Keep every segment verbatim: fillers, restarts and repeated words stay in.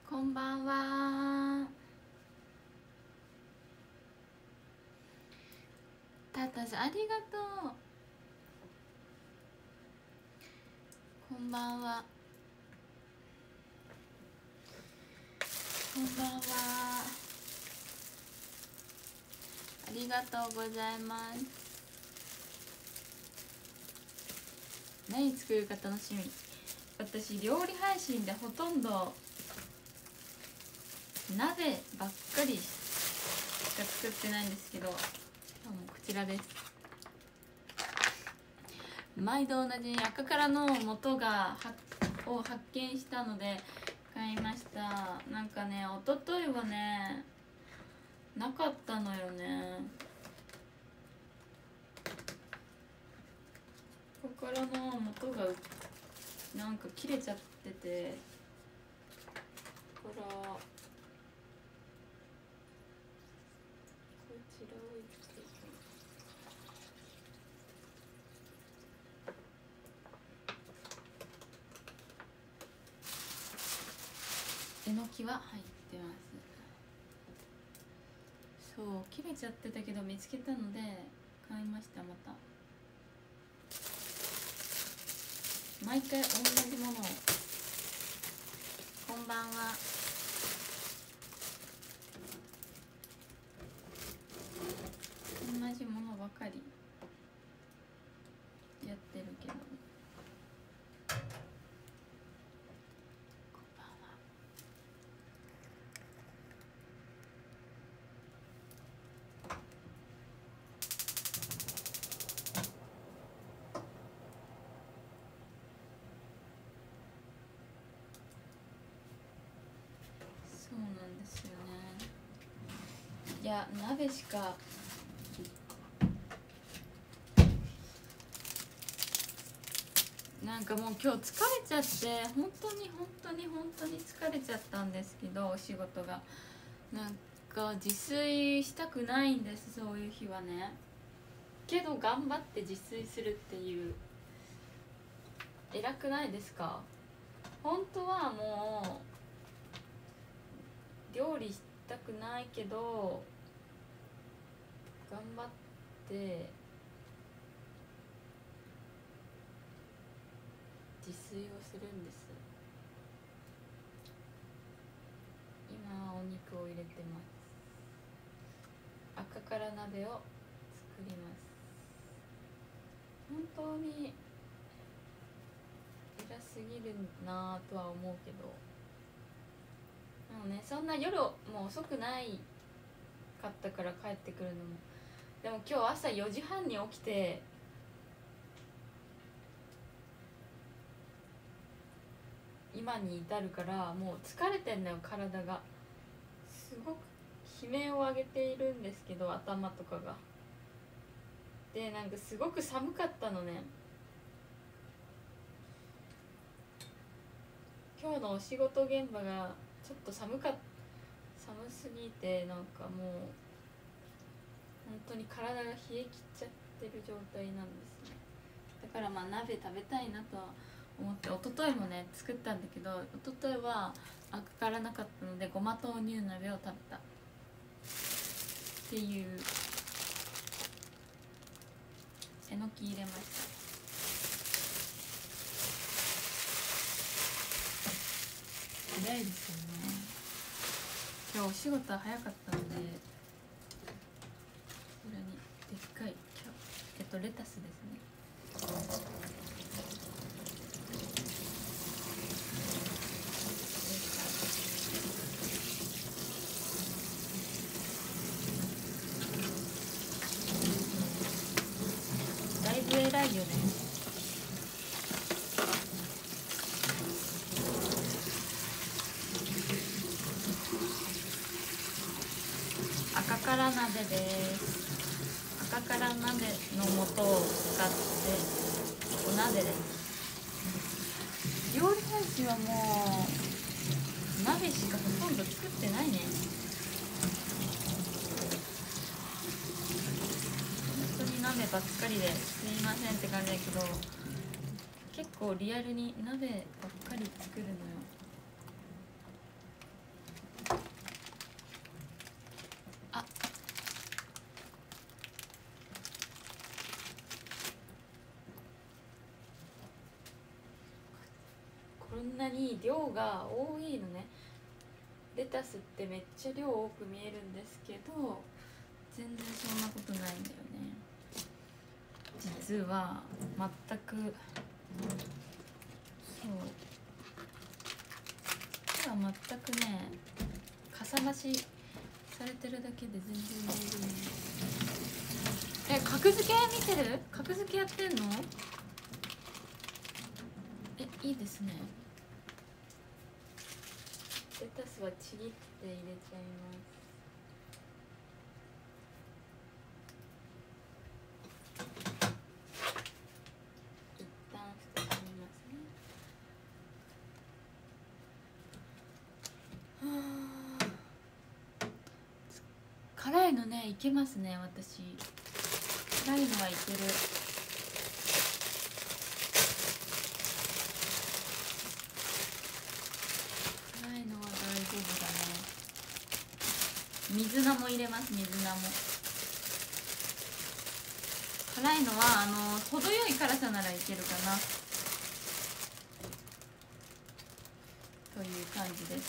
こんばんは。タタさんありがとう。こんばんは。こんばんは。ありがとうございます。何作るか楽しみ。私料理配信でほとんど鍋ばっかりしか作ってないんですけど、今日もこちらです。毎度同じに赤からの素がを発見したので買いました。なんかね、一昨日はねなかったのよね。赤からの素がなんか切れちゃってて、これはこちらを入れていきます。えのきは入ってます。そう切れちゃってたけど見つけたので買いました。また毎回同じものを。こんばんは。同じものばかりやってるけど、こんばんは。そうなんですよね。いや鍋しかなんかもう今日疲れちゃって本当に本当に本当に疲れちゃったんですけど、お仕事がなんか自炊したくないんです。そういう日はね。けど頑張って自炊するっていう、偉くないですか？本当はもう料理したくないけど頑張って自炊をするんです。今お肉を入れてます。赤から鍋を作ります。本当に偉すぎるなぁとは思うけど、でもね、そんな夜もう遅くないかったから帰ってくるのも、でも今日朝よじはんに起きて今に至るから、もう疲れてんのよ体が。すごく悲鳴を上げているんですけど、頭とかが。でなんかすごく寒かったのね。今日のお仕事現場がちょっと寒かっ寒すぎて、なんかもう本当に体が冷え切っちゃってる状態なんですね。だからまあ鍋食べたいなとは思って、一昨日もね作ったんだけど、一昨日は赤からなかったのでごま豆乳鍋を食べたっていう。えのき入れました。早いですよね。今日お仕事は早かったので、こちらにでっかいえっとレタスですね。だいぶ偉いよね。赤から鍋です。赤から鍋の素を使ってお鍋です。料理配信はもう鍋しかほとんど作ってないね。本当に鍋ばっかりですいませんって感じだけど、結構リアルに鍋ばっかり作るのよ。 んなに量が多いのね。レタスってめっちゃ量多く見えるんですけど、全然そんなことないんだよね。実は全く、そう実は全くね、かさ増しされてるだけで全然大丈夫。え、格付け見てる？格付けやってんの？え、いいですね。レタスはちぎって入れちゃいます。一旦蓋閉めますね。はあ、辛いのね、いけますね。私辛いのはいける。辛いのは大丈夫だね。水菜も入れます。水菜も辛いのはあの程よい辛さならいけるかなという感じです。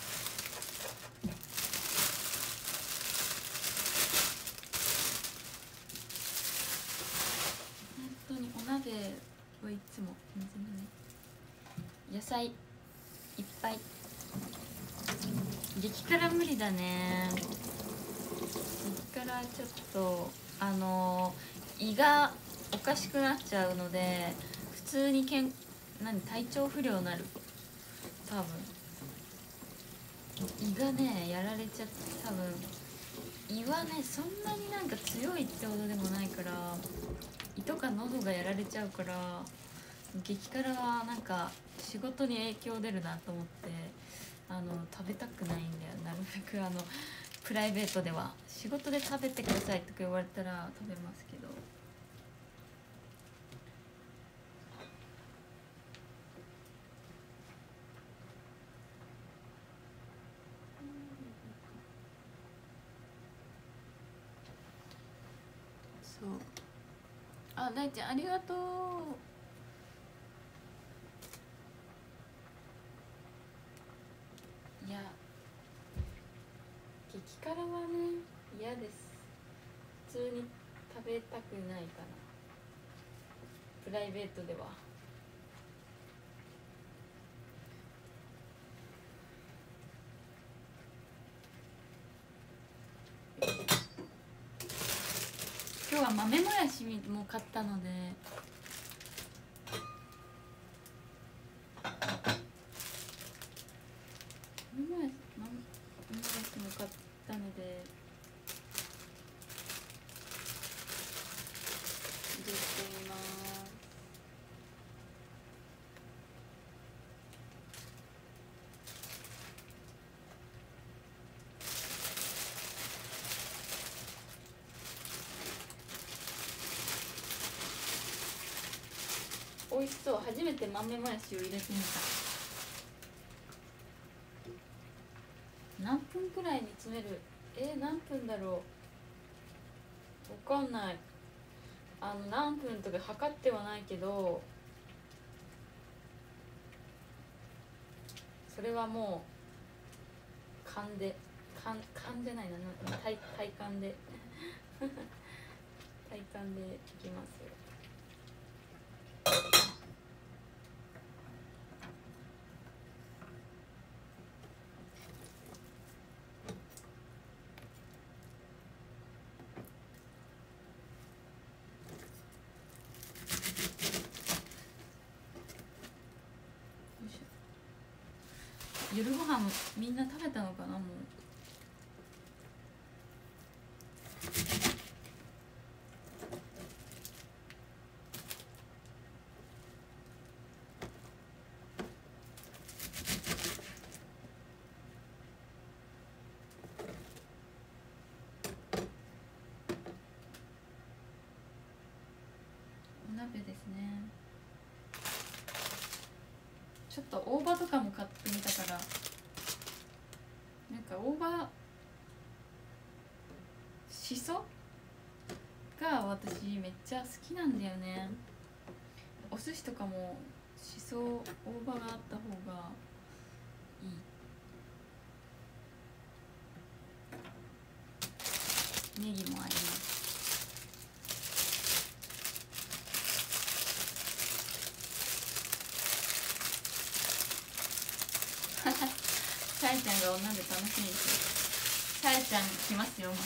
本当にお鍋はいつも水菜ね、野菜いっぱい。激辛無理だね。激辛ちょっとあの胃がおかしくなっちゃうので、普通にけん何体調不良になる。多分胃がねやられちゃって、多分胃はねそんなになんか強いってほどでもないから、胃とか喉がやられちゃうから、激辛はなんか仕事に影響出るなと思って、あの食べたくないんだよ。なるべくあのプライベートでは、仕事で食べてくださいとか言われたら食べますけど。そう、あ、大ちゃんありがとう。いや激辛はね嫌です。普通に食べたくないかな、プライベートでは。今日は豆もやしも買ったので、豆もやし豆もやしも買ったので入れています。美味しそう。初めて豆もやしを入れてみた。何分くらい煮詰める？えー、何分だろう、わかんない。あの何分とか測ってはないけど、それはもう勘で、勘勘じゃないな、体体感で体感でいきますよ。夜ご飯みんな食べたのかな。もうお鍋ですね。ちょっと大葉とかも買ってみたから、なんか大葉しそが私めっちゃ好きなんだよね。お寿司とかもしそ大葉があった方がいい。ネギもあります。さえちゃんがお鍋楽しみにしてる。さえちゃん来ますよまた。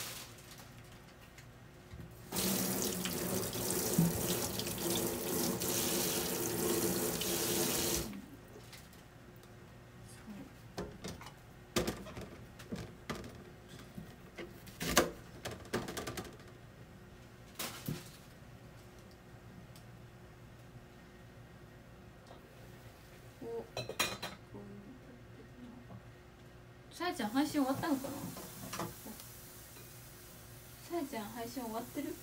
さやちゃん配信終わったのかな。さやちゃん配信終わってる。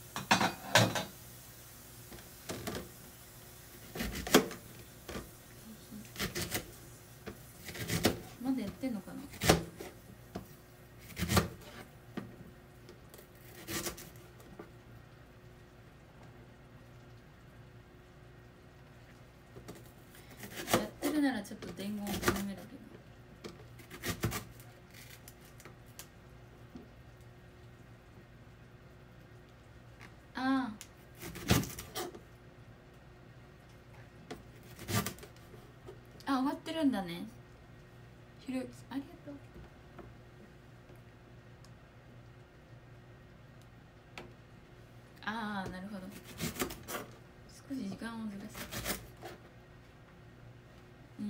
まだやってんのかな。やってるならちょっと伝言を頼めるけど。ああ、あ、終わってるんだね。ひろゆきさんありがとう。ああ、なるほど。少し時間をずらす。うん、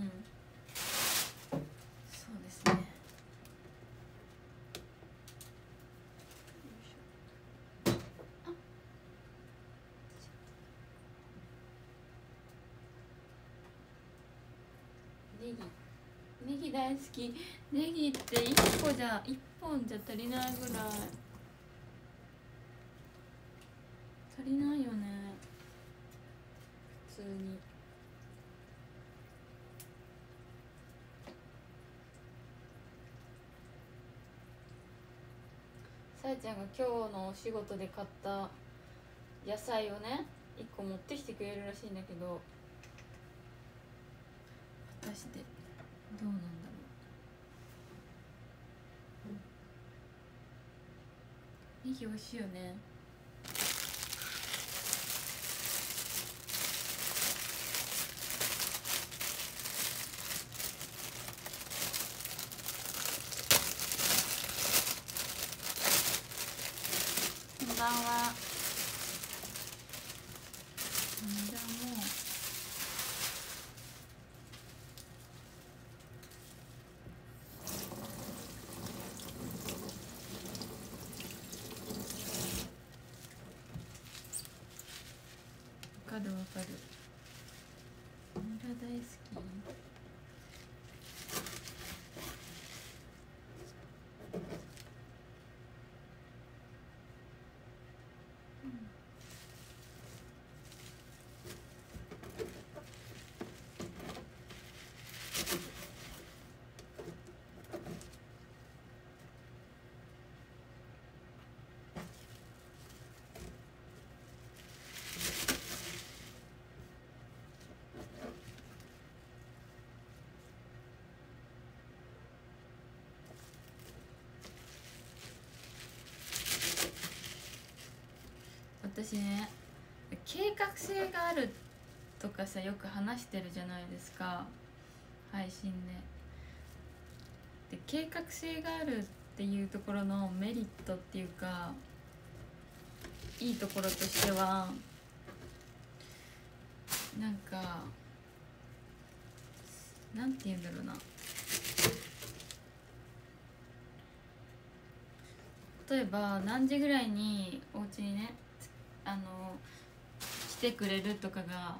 そうですね。ネギネギ大好き。ネギっていっこじゃいっぽんじゃ足りないぐらい足りないよね普通に。さやちゃんが今日のお仕事で買った野菜をねいっこ持ってきてくれるらしいんだけど、果たしてどうなんだろう。ネギ美味しいよね。こんばんは。こんばんは。わかるわかる。ニラ大好き。私ね、計画性があるとかさよく話してるじゃないですか配信で。で計画性があるっていうところのメリットっていうかいいところとしてはなんかなんて言うんだろうな、例えば何時ぐらいにお家にねあの来てくれるとかが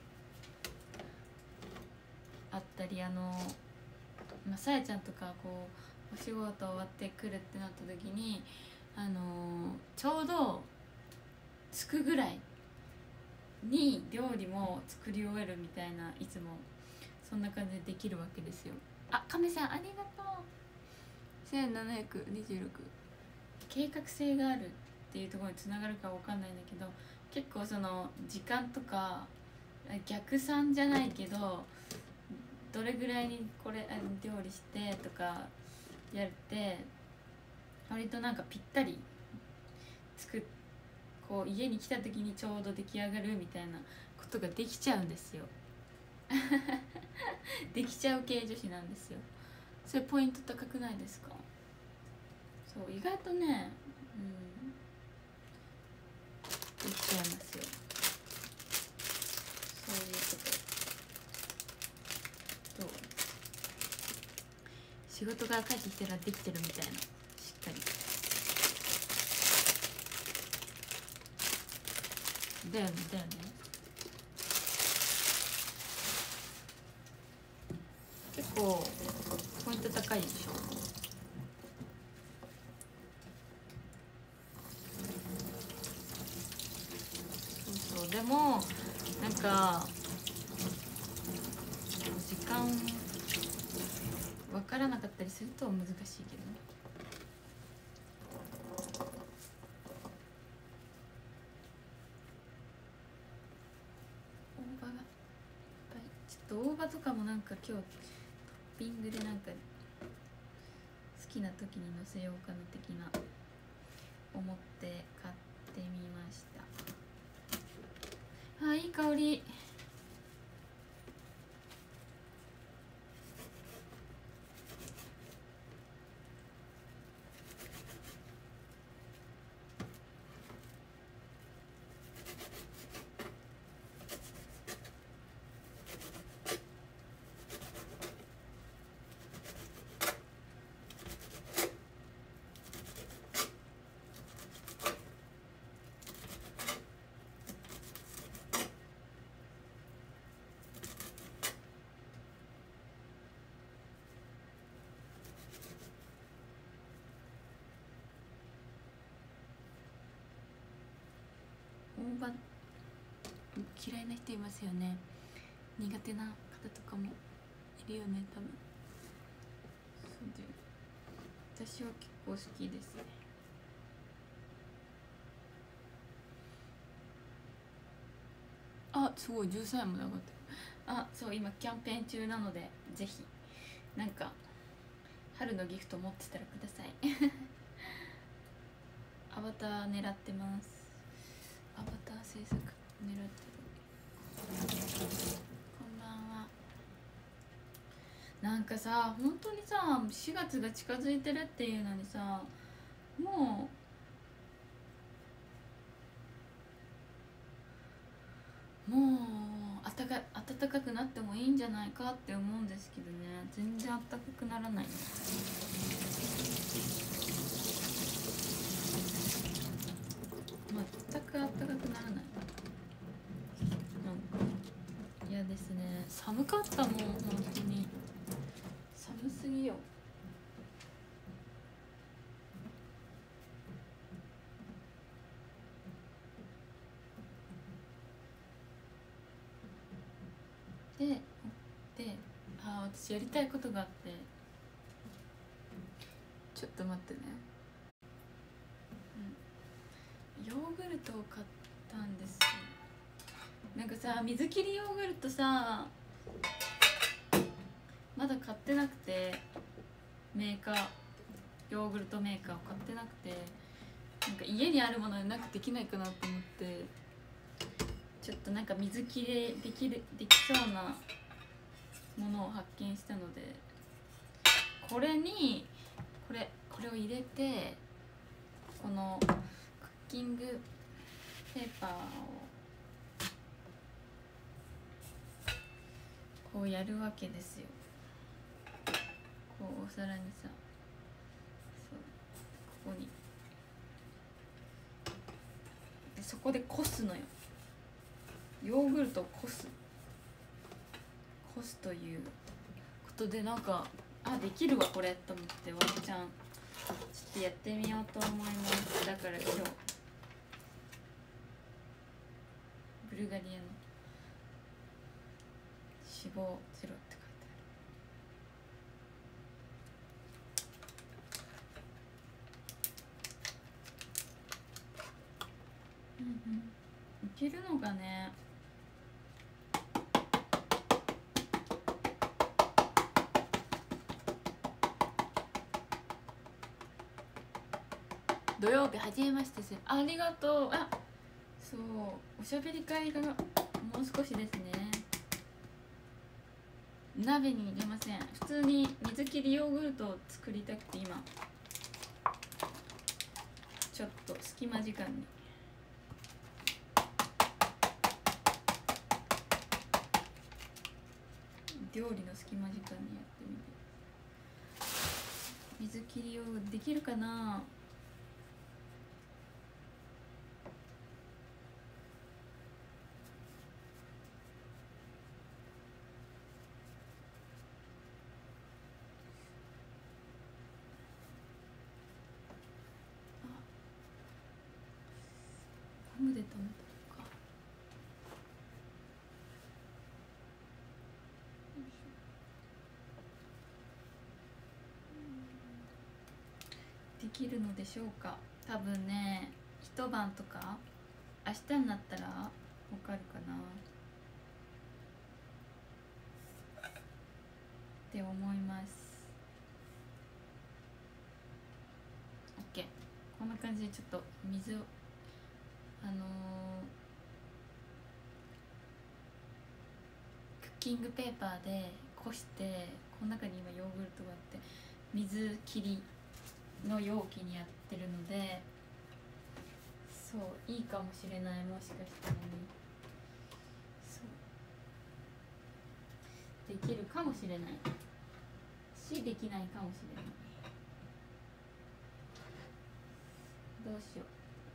あったり、あのまあさやちゃんとかこうお仕事終わってくるってなった時にあのちょうど着くぐらいに料理も作り終えるみたいな、いつもそんな感じでできるわけですよ。あ、亀さんありがとう。せんななひゃくにじゅうろく。計画性があるっていうところにつながるかわかんないんだけど、結構その時間とか逆算じゃないけどどれぐらいにこれ料理してとかやって割となんかぴったり作っこう家に来た時にちょうど出来上がるみたいなことができちゃうんですよできちゃう系女子なんですよ。それポイント高くないですか？そう意外とね、うん、できちゃいますよ。そういうことどう仕事が帰ってきたらできてるみたいな、しっかりだよねだよね。結構ポイント高いでしょ。そうそうでもなんか時間分からなかったりすると難しいけどね。大葉がいっぱいちょっと大葉とかもなんか今日トッピングでなんか好きな時にのせようかな的な思って買ってみました。あ、いい香り。大葉嫌いな人いますよね。苦手な方とかもいるよね多分。そうで私は結構好きですね。あ、すごいじゅうさんえんもなかった。あ、そう今キャンペーン中なのでぜひなんか春のギフト持ってたらくださいアバター狙ってます。アバター制作狙ってる。こんばんは。なんかさ本当にさしがつが近づいてるっていうのにさもうもうあたか暖かくなってもいいんじゃないかって思うんですけどね、全然暖かくならない。全く暖かくならない。なんか嫌ですね。寒かったもん本当に。寒すぎよ。でであ私やりたいことがあって、ちょっと待ってね、うん、ヨーグルトを買ったんですよ。なんかさ水切りヨーグルトさまだ買ってなくて、メーカーヨーグルトメーカーを買ってなくて、なんか家にあるものでなくできないかなと思って、ちょっとなんか水切れできるできそうなものを発見したので、これにこれこれを入れて、このクッキングペーパーをこうやるわけですよ。こうお皿にさ、そうここにでそこでこすのよ。ヨーグルトをこすこすということで、なんかあできるわこれと思ってワンちゃんちょっとやってみようと思います。だから今日ブルガリアの脂肪ゼロって書いてある。うんうん、いけるのがね土曜日初めましてです。ありがとう。あ、そう、おしゃべり会がもう少しですね。鍋に入れません。普通に水切りヨーグルトを作りたくて、今ちょっと隙間時間に料理の隙間時間にやってみて。水切りヨーグルトできるかな。ゴムで留めたのか。できるのでしょうか。多分ね、一晩とか明日になったらわかるかなって思います。 OK、 こんな感じでちょっと水をあのー、クッキングペーパーでこして、この中に今ヨーグルトがあって水切りの容器にやってるので、そういいかもしれない。もしかしたらね、そうできるかもしれないし、できないかもしれない。どうしよう。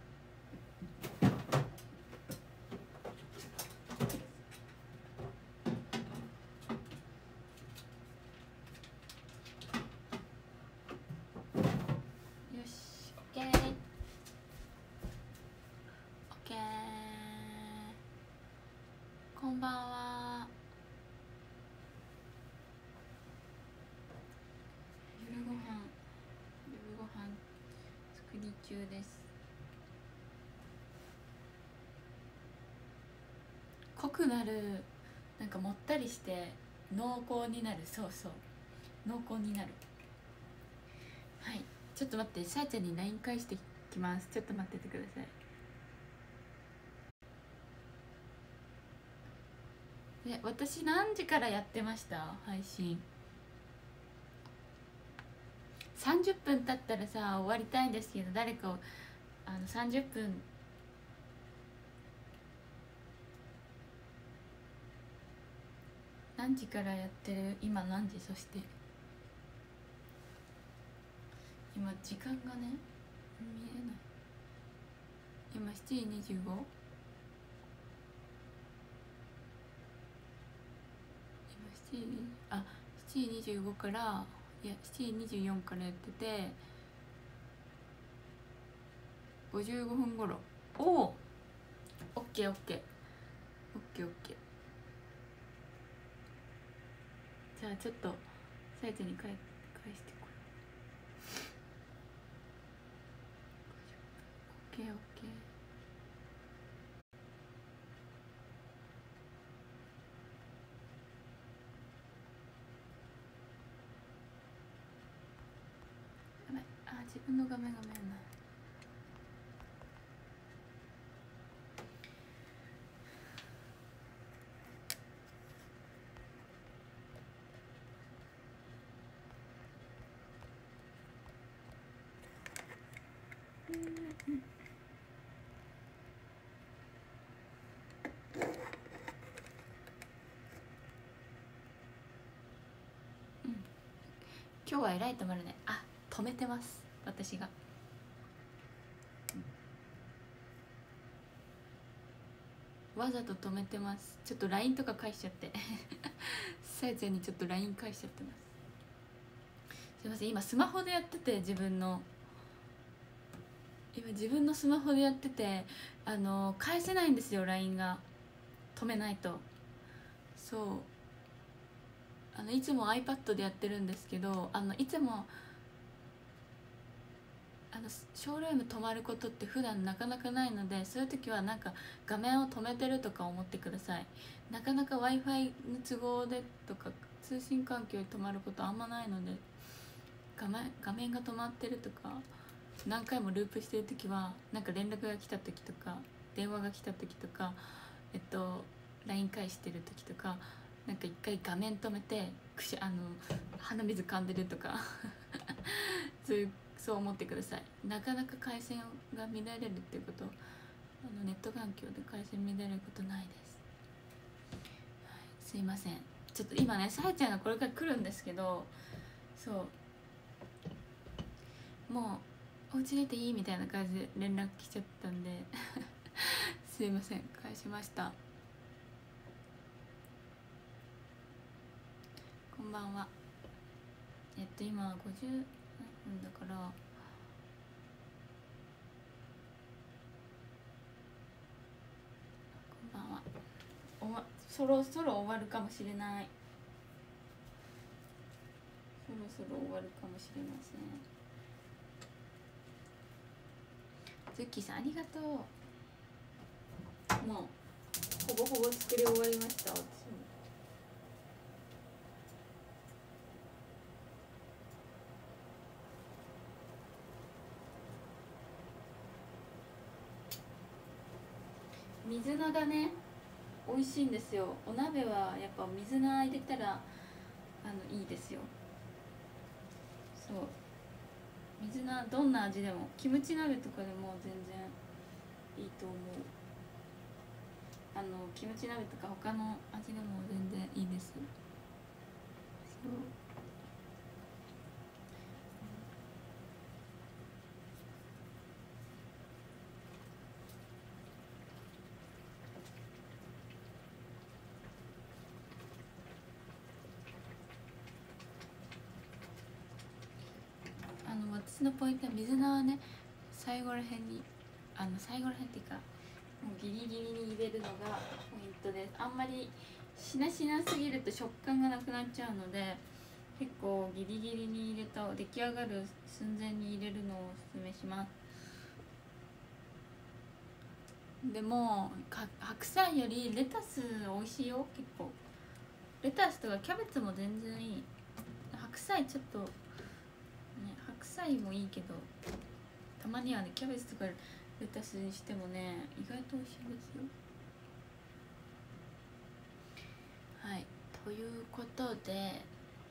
こんばんは。夜ご飯夜ご飯作り中です。濃くなる、なんかもったりして濃厚になる。そうそう、濃厚になる。はい、ちょっと待って、さあちゃんに ライン 返してきます。ちょっと待っててください。で、私何時からやってました？配信さんじゅっぷん経ったらさ終わりたいんですけど、誰かをあのさんじゅっぷん何時からやってる？今何時？そして今時間がね見えない。今しちじにじゅうご、今しちじ、あ、しちじにじゅうごから、いやしちじにじゅうよんからやっててごじゅうごふんごろ。おお、オッケーオッケーオッケーオッケー。じゃあちょっとさやちゃんに返返してこれ。オッケーオッケー。やばい、あ、自分の画面が見えない。今日はえらい止まるね。あ、止めてます、私が。わざと止めてます。ちょっと ライン とか返しちゃってさやちゃんにちょっと ライン 返しちゃってます。すいません、今スマホでやってて、自分の今自分のスマホでやってて、あの返せないんですよ、 ライン が。止めないと。そう、あのいつも iPad でやってるんですけど、あのいつもあのショールーム止まることって普段なかなかないので、そういう時はなんか画面を止めてるとか思ってください。なかなか w i f i の都合でとか通信環境で止まることあんまないので、画面画面が止まってるとか何回もループしてる時はなんか連絡が来た時とか電話が来た時とかえっと ライン 返してる時とかなんか一回画面止めてくしあの鼻水噛んでるとかそういうそう思ってください。なかなか回線が乱れるっていうことあのネット環境で回線乱れることないです、はい、すいません。ちょっと今ねさえちゃんがこれから来るんですけどそうもうお家出ていいみたいな感じで連絡来ちゃったんですいません返しました。こんばんは。えっと今ごじゅっぷんだからこんばんは。おわそろそろ終わるかもしれない。そろそろ終わるかもしれません。ズッキーさんありがとう。もうほぼほぼ作り終わりました私も。水菜がね美味しいんですよ。お鍋はやっぱ水菜入れたらあのいいですよ。そう水菜どんな味でもキムチ鍋とかでも全然いいと思う。あのキムチ鍋とか他の味でも全然いいです。そうあの私のポイントは水菜はね最後らへんにあの最後らへんっていうかもうギリギリに入れるのがポイントです。あんまりしなしなすぎると食感がなくなっちゃうので結構ギリギリに入れた出来上がる寸前に入れるのをおすすめします。でも白菜よりレタス美味しいよ。結構レタスとかキャベツも全然いい。白菜ちょっとね白菜もいいけどたまにはねキャベツとかレタスにしてもね意外と美味しいですよ。はいということでえ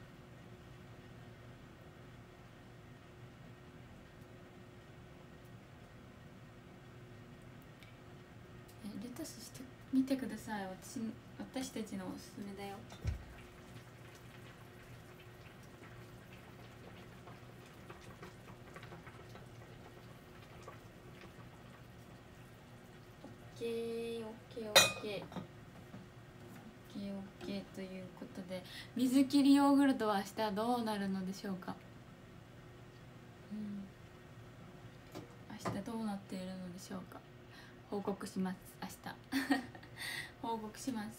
レタスしてみてください。私私たちのおすすめだよ。オッケーオッケーオッケーオッケーオッケーということで水切りヨーグルトは明日どうなるのでしょうか。うん明日どうなっているのでしょうか。報告します明日報告します。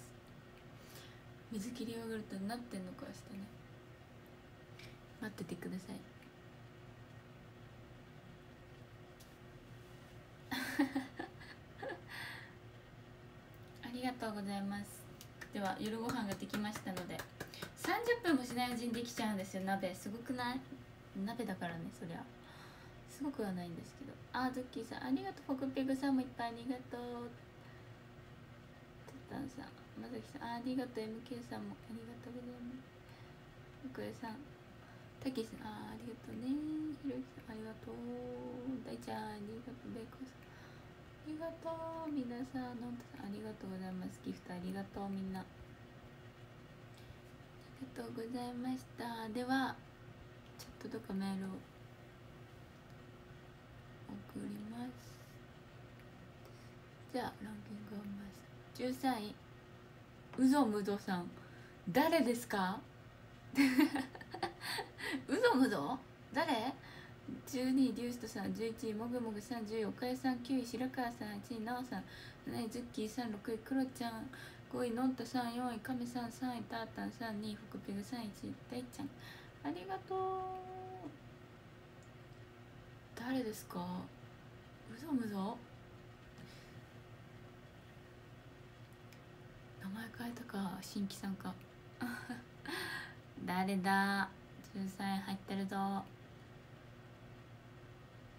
水切りヨーグルトになってんのか明日ね。待っててくださいありがとうございます。では夜ご飯ができましたのでさんじゅっぷんもしないうちにできちゃうんですよ。鍋すごくない？鍋だからねそりゃすごくはないんですけど。あーズッキーさんありがとう。フォクペグさんもいっぱいありがとう。タッタンさんまさきさんありがとう。 エムケー さんもありがとうございます。ふくえさんたけしさんあありがとうね。ひろゆきさんありがとう。大ちゃんありがとう。ベイコさんありがとう。皆さんのんたさんありがとうございます。ギフトありがとう。みんなありがとうございました。ではちょっとどっかメールを送ります。じゃあランキングをまずじゅうさんいうぞむぞさん誰ですかうぞむぞ誰？じゅうにいリュウストさん、じゅういちいもぐもぐさん、じゅうい岡谷さん、きゅうい白川さん、いちいなおさん、なないズッキーさん、ろくいクロちゃん、ごいのんたさん、よんいかめさん、さんいたーたんさん、にいフクペグさん、いちい大ちゃんありがとう。誰ですか？うぞむぞ名前変えたか新規さんか誰だ？じゅうさんい入ってるぞ。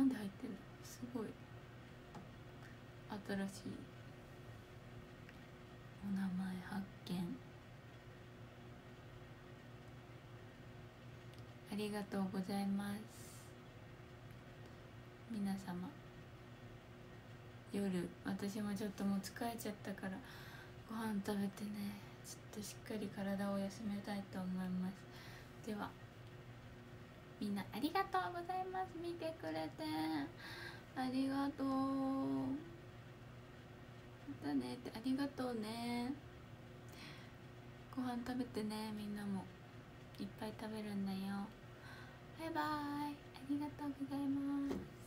なんで入ってんの、すごい新しいお名前発見。ありがとうございます。皆様夜、私もちょっともう疲れちゃったからご飯食べてね、ちょっとしっかり体を休めたいと思います。ではみんなありがとうございます。見てくれてありがとう。またねって、ありがとうね。ご飯食べてね、みんなもいっぱい食べるんだよ。バイバイ、ありがとうございます。